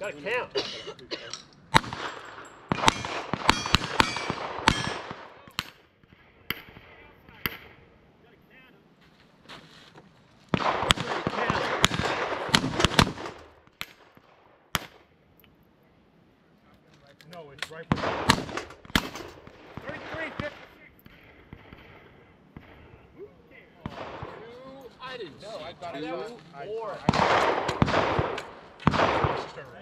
Gotta count. No, it's right for 33, 56. I didn't know. I thought I it was thought- more. I